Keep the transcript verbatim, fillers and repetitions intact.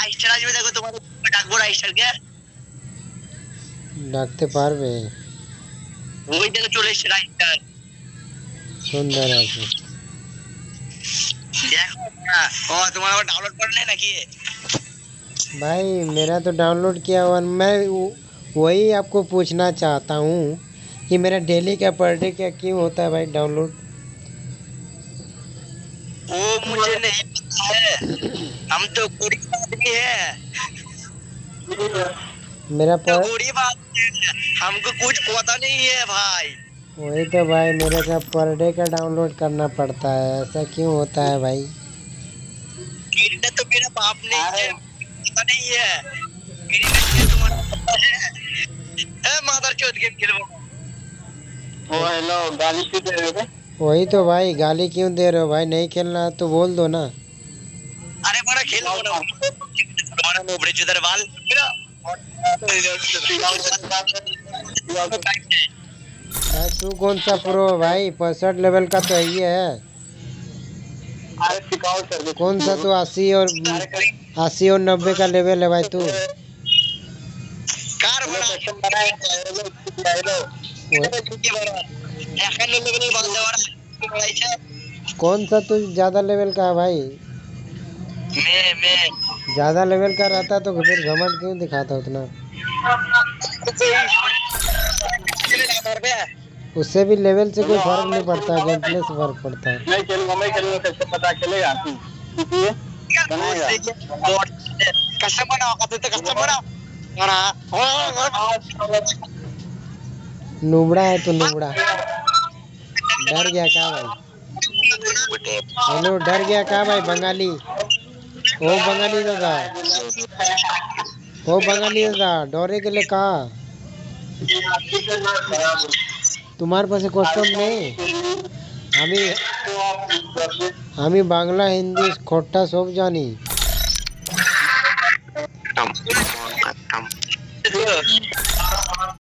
রাইস্টার আসবে দেখো তোমাদের ডাকবো রাইস্টারকে ডাকতে পারবে ওই দেখো চলে এসেছে রাইস্টার সুন্দর আছে देखो ओ तुम्हारा डाउनलोड कर ले ना कि भाई मेरा तो डाउनलोड किया हुआ मैं वही आपको पूछना चाहता हूँ कि मेरा डेली का पर डे क्या क्यों होता है भाई डाउनलोड वो मुझे नहीं पता है हम तो गरीब आदमी है मेरा पर गरीब आदमी है हमको कुछ पता नहीं है भाई वही तो भाई मेरे का पर डे का डाउनलोड करना पड़ता है ऐसा क्यों होता है भाई गिरने तो मेरा बाप नहीं है पता नहीं है गिरने तुम्हारा पता है ए मदर चोद गेम खेलो ओ हेलो गाली क्यों दे रहे हो वही तो भाई गाली क्यों दे रहे हो भाई नहीं खेलना है तो बोल दो ना अरे बड़ा खेल ना हमारा मोबड़े चुदर वाल भाई तू कौन सा प्रो भाई पैंसठ लेवल का तो यही है कौन सा तू अस्सी और अस्सी और नब्बे का लेवल है भाई तू कार कौन सा तू ज्यादा लेवल का है भाई मैं मैं ज्यादा लेवल का रहता तो फिर घमंड क्यों दिखाता उतना उससे भी लेवल से कोई फर्क नहीं पड़ता गेम प्ले से फर्क पड़ता है नहीं खेलूंगा मैं खेलूंगा कैसे पता चलेगा कस्टम बनाओ कहते तो कस्टम बनाओ नुबड़ा है तो नुबड़ा डर गया क्या भाई हेलो डर गया क्या भाई बंगाली ओ बंगाली दादा ओ बंगाली दादा डरे के लिए कहा तुम्हारे पास कस्टम नहीं हमी हमी बांग्ला हिंदी खोटा सब जानी